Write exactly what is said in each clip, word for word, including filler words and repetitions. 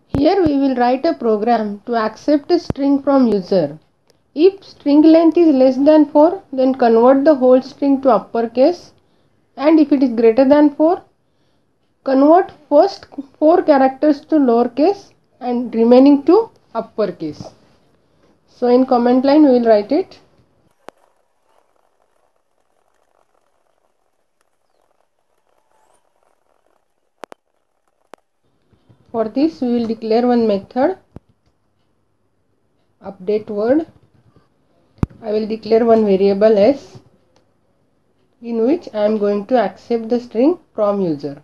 Here we will write a program to accept a string from user. If string length is less than four, then convert the whole string to uppercase, and if it is greater than four, convert first four characters to lowercase and remaining to uppercase. So in comment line we will write it. For this we will declare one method, update word. I will declare one variable s, in which I am going to accept the string from user.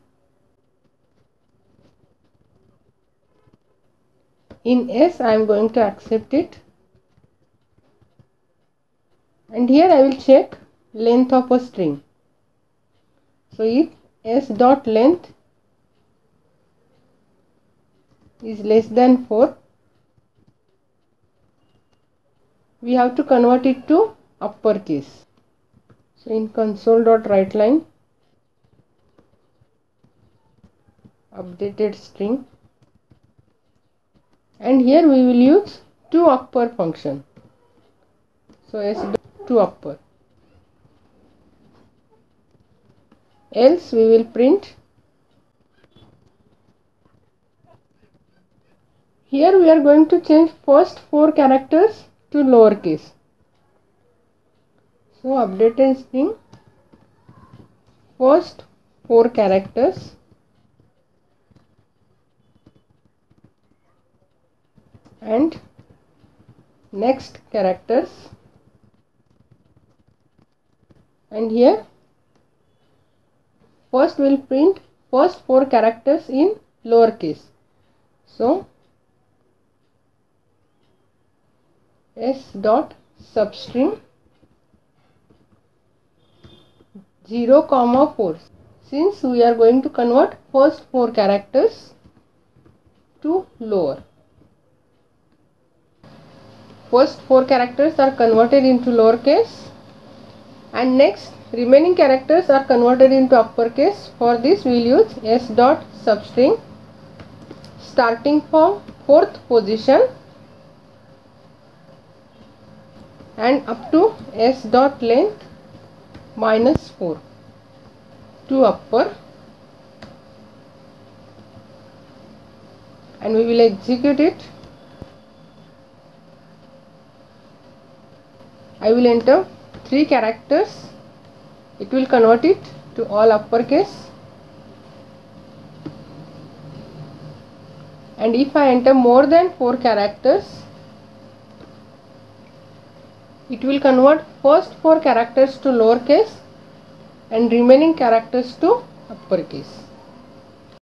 In s I am going to accept it, and here I will check length of a string. So if s dot length is less than four, we have to convert it to uppercase. So in console.writeLine, updated string, and here we will use to upper function. So s to upper. Else we will print. Here we are going to change first four characters to lowercase. So updated string, first four characters and next characters, and here first we will print first four characters in lowercase. So s dot substring zero comma four, since we are going to convert first four characters to lower. First four characters are converted into lowercase, and next remaining characters are converted into uppercase. For this we will use s dot substring starting from fourth position and up to s dot length minus four to upper, and we will execute it. I will enter three characters, it will convert it to all uppercase, and if I enter more than four characters, it will convert first four characters to lowercase and remaining characters to uppercase.